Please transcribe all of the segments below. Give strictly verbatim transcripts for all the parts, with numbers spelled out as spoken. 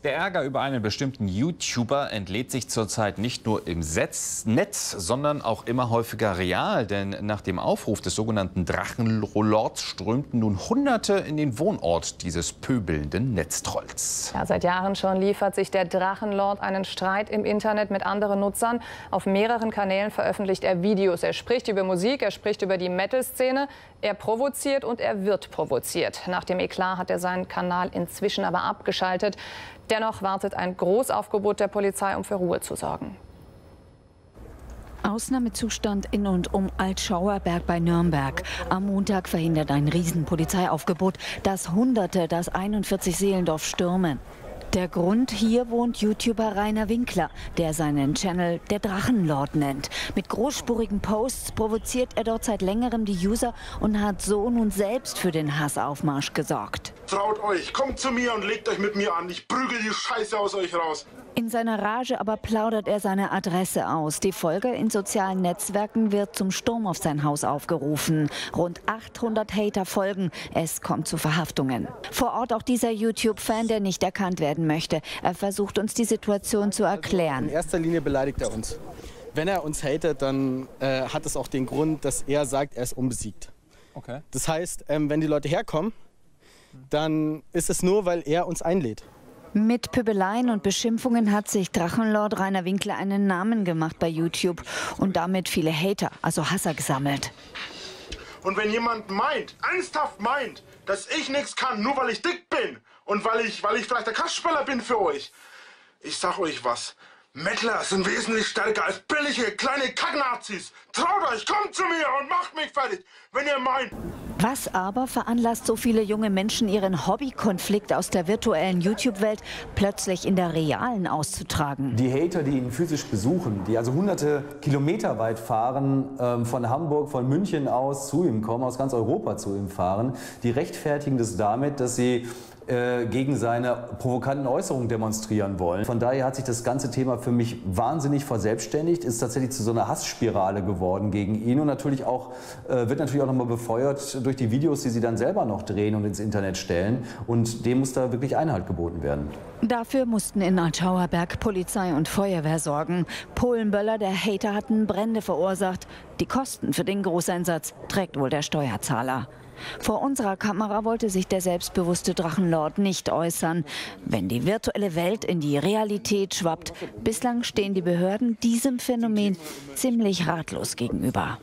Der Ärger über einen bestimmten YouTuber entlädt sich zurzeit nicht nur im Netz, sondern auch immer häufiger real. Denn nach dem Aufruf des sogenannten Drachenlords strömten nun Hunderte in den Wohnort dieses pöbelnden Netztrolls. Ja, seit Jahren schon liefert sich der Drachenlord einen Streit im Internet mit anderen Nutzern. Auf mehreren Kanälen veröffentlicht er Videos. Er spricht über Musik, er spricht über die Metal-Szene. Er provoziert und er wird provoziert. Nach dem Eklat hat er seinen Kanal inzwischen aber abgeschaltet. Dennoch wartet ein Großaufgebot der Polizei, um für Ruhe zu sorgen. Ausnahmezustand in und um Altschauerberg bei Nürnberg. Am Montag verhindert ein Riesenpolizeiaufgebot, dass Hunderte das einundvierzig Seelendorf stürmen. Der Grund: hier wohnt YouTuber Rainer Winkler, der seinen Channel der Drachenlord nennt. Mit großspurigen Posts provoziert er dort seit längerem die User und hat so nun selbst für den Hassaufmarsch gesorgt. Traut euch, kommt zu mir und legt euch mit mir an. Ich prügel die Scheiße aus euch raus. In seiner Rage aber plaudert er seine Adresse aus. Die Folge: in sozialen Netzwerken wird zum Sturm auf sein Haus aufgerufen. Rund achthundert Hater folgen. Es kommt zu Verhaftungen. Vor Ort auch dieser YouTube-Fan, der nicht erkannt werden möchte. Er versucht uns die Situation zu erklären. In erster Linie beleidigt er uns. Wenn er uns hatet, dann äh, hat es auch den Grund, dass er sagt, er ist unbesiegt. Okay. Das heißt, ähm, wenn die Leute herkommen, dann ist es nur, weil er uns einlädt. Mit Pöbeleien und Beschimpfungen hat sich Drachenlord Rainer Winkler einen Namen gemacht bei YouTube und damit viele Hater, also Hasser, gesammelt. Und wenn jemand meint, ernsthaft meint, dass ich nichts kann, nur weil ich dick bin und weil ich, weil ich vielleicht der Kastspeller bin für euch, ich sag euch was. Mettler sind wesentlich stärker als billige kleine Kacknazis. Traut euch, kommt zu mir und macht mich fertig, wenn ihr meint. Was aber veranlasst so viele junge Menschen, ihren Hobbykonflikt aus der virtuellen YouTube-Welt plötzlich in der realen auszutragen? Die Hater, die ihn physisch besuchen, die also hunderte Kilometer weit fahren, ähm, von Hamburg, von München aus zu ihm kommen, aus ganz Europa zu ihm fahren, die rechtfertigen das damit, dass sie äh, gegen seine provokanten Äußerungen demonstrieren wollen. Von daher hat sich das ganze Thema für mich wahnsinnig verselbstständigt, ist tatsächlich zu so einer Hassspirale geworden gegen ihn und natürlich auch, äh, wird natürlich auch nochmal befeuert durch die Videos, die sie dann selber noch drehen und ins Internet stellen. Und dem muss da wirklich Einhalt geboten werden. Dafür mussten in Altschauerberg Polizei und Feuerwehr sorgen. Polenböller der Hater hatten Brände verursacht. Die Kosten für den Großeinsatz trägt wohl der Steuerzahler. Vor unserer Kamera wollte sich der selbstbewusste Drachenlord nicht äußern. Wenn die virtuelle Welt in die Realität schwappt, bislang stehen die Behörden diesem Phänomen ziemlich ratlos gegenüber.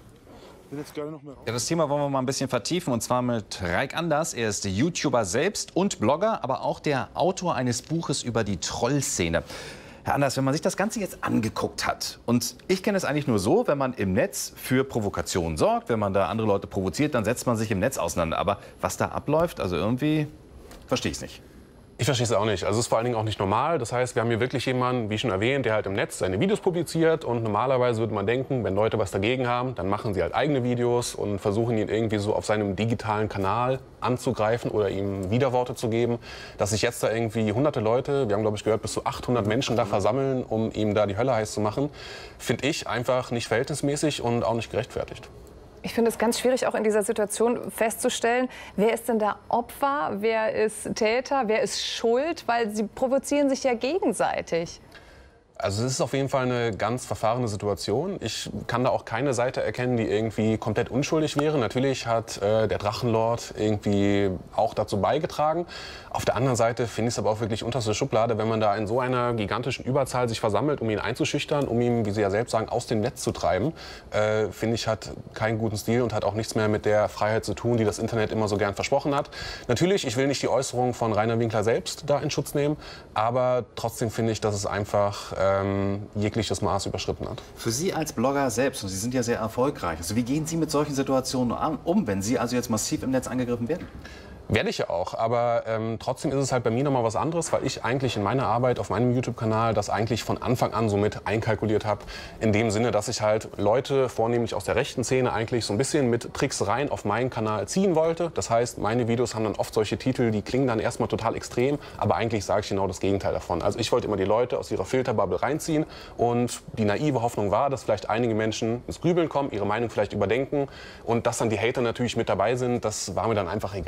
Ja, das Thema wollen wir mal ein bisschen vertiefen, und zwar mit Raik Anders. Er ist YouTuber selbst und Blogger, aber auch der Autor eines Buches über die Trollszene. Herr Anders, wenn man sich das Ganze jetzt angeguckt hat, und ich kenne es eigentlich nur so, wenn man im Netz für Provokationen sorgt, wenn man da andere Leute provoziert, dann setzt man sich im Netz auseinander. Aber was da abläuft, also irgendwie verstehe ich es nicht. Ich verstehe es auch nicht. Also es ist vor allen Dingen auch nicht normal. Das heißt, wir haben hier wirklich jemanden, wie schon erwähnt, der halt im Netz seine Videos publiziert. Und normalerweise würde man denken, wenn Leute was dagegen haben, dann machen sie halt eigene Videos und versuchen ihn irgendwie so auf seinem digitalen Kanal anzugreifen oder ihm Widerworte zu geben. Dass sich jetzt da irgendwie hunderte Leute, wir haben glaube ich gehört, bis zu achthundert Menschen da versammeln, um ihm da die Hölle heiß zu machen, finde ich einfach nicht verhältnismäßig und auch nicht gerechtfertigt. Ich finde es ganz schwierig, auch in dieser Situation festzustellen, wer ist denn da Opfer, wer ist Täter, wer ist schuld, weil sie provozieren sich ja gegenseitig. Also es ist auf jeden Fall eine ganz verfahrene Situation. Ich kann da auch keine Seite erkennen, die irgendwie komplett unschuldig wäre. Natürlich hat äh, der Drachenlord irgendwie auch dazu beigetragen. Auf der anderen Seite finde ich es aber auch wirklich unterste Schublade, wenn man da in so einer gigantischen Überzahl sich versammelt, um ihn einzuschüchtern, um ihn, wie Sie ja selbst sagen, aus dem Netz zu treiben. Äh, finde ich, hat keinen guten Stil und hat auch nichts mehr mit der Freiheit zu tun, die das Internet immer so gern versprochen hat. Natürlich, ich will nicht die Äußerungen von Rainer Winkler selbst da in Schutz nehmen, aber trotzdem finde ich, dass es einfach ähm, jegliches Maß überschritten hat. Für Sie als Blogger selbst, und Sie sind ja sehr erfolgreich, also wie gehen Sie mit solchen Situationen um, wenn Sie also jetzt massiv im Netz angegriffen werden? Werde ich ja auch, aber ähm, trotzdem ist es halt bei mir noch mal was anderes, weil ich eigentlich in meiner Arbeit auf meinem YouTube-Kanal das eigentlich von Anfang an so mit einkalkuliert habe. In dem Sinne, dass ich halt Leute, vornehmlich aus der rechten Szene, eigentlich so ein bisschen mit Tricksereien auf meinen Kanal ziehen wollte. Das heißt, meine Videos haben dann oft solche Titel, die klingen dann erstmal total extrem, aber eigentlich sage ich genau das Gegenteil davon. Also ich wollte immer die Leute aus ihrer Filterbubble reinziehen und die naive Hoffnung war, dass vielleicht einige Menschen ins Grübeln kommen, ihre Meinung vielleicht überdenken und dass dann die Hater natürlich mit dabei sind, das war mir dann einfach egal. Also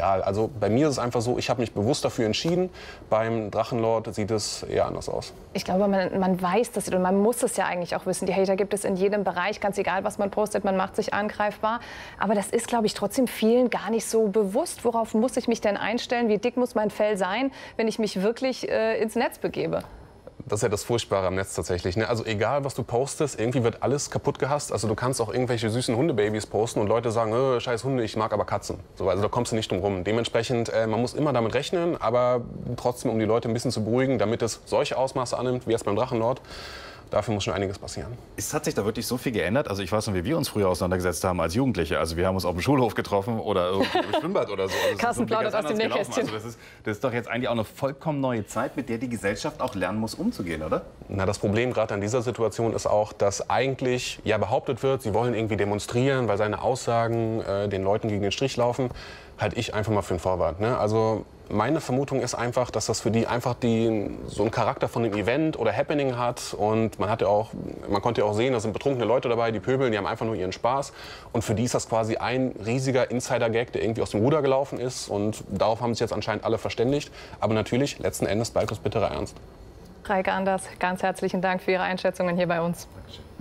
Also bei mir ist es einfach so, ich habe mich bewusst dafür entschieden. Beim Drachenlord sieht es eher anders aus. Ich glaube, man, man weiß das und man muss es ja eigentlich auch wissen. Die Hater gibt es in jedem Bereich, ganz egal, was man postet, man macht sich angreifbar. Aber das ist, glaube ich, trotzdem vielen gar nicht so bewusst. Worauf muss ich mich denn einstellen? Wie dick muss mein Fell sein, wenn ich mich wirklich äh, ins Netz begebe? Das ist ja das Furchtbare am Netz tatsächlich. Ne? Also egal, was du postest, irgendwie wird alles kaputt gehasst. Also du kannst auch irgendwelche süßen Hundebabys posten und Leute sagen, äh, scheiß Hunde, ich mag aber Katzen. So, also da kommst du nicht drum rum. Dementsprechend, äh, man muss immer damit rechnen, aber trotzdem, um die Leute ein bisschen zu beruhigen, damit es solche Ausmaße annimmt, wie jetzt beim Drachenlord. Dafür muss schon einiges passieren. Es hat sich da wirklich so viel geändert. Also ich weiß noch, wie wir uns früher auseinandergesetzt haben als Jugendliche. Also wir haben uns auf dem Schulhof getroffen oder irgendwie im Schwimmbad oder so. Also Carsten plaudert aus dem Nähkästchen. Also das, ist, das ist doch jetzt eigentlich auch eine vollkommen neue Zeit, mit der die Gesellschaft auch lernen muss, umzugehen, oder? Na, das Problem gerade an dieser Situation ist auch, dass eigentlich ja behauptet wird, sie wollen irgendwie demonstrieren, weil seine Aussagen äh, den Leuten gegen den Strich laufen. Halte ich einfach mal für einen Vorwand. Ne? Also meine Vermutung ist einfach, dass das für die einfach die, so einen Charakter von einem Event oder Happening hat. Und man, hat ja auch, man konnte ja auch sehen, da sind betrunkene Leute dabei, die pöbeln, die haben einfach nur ihren Spaß. Und für die ist das quasi ein riesiger Insider-Gag, der irgendwie aus dem Ruder gelaufen ist. Und darauf haben sich jetzt anscheinend alle verständigt. Aber natürlich, letzten Endes bleibt das bitterer Ernst. Raik Anders, ganz herzlichen Dank für Ihre Einschätzungen hier bei uns. Dankeschön.